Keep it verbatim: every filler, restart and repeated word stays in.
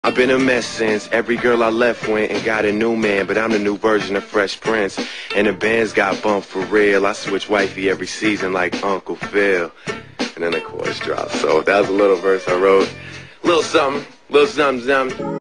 I've been a mess since every girl I left went and got a new man, but I'm the new version of Fresh Prince, and the bands got bumped for real. I switch wifey every season like Uncle Phil, and then the chorus drops. So that was a little verse I wrote, little something, little something, something.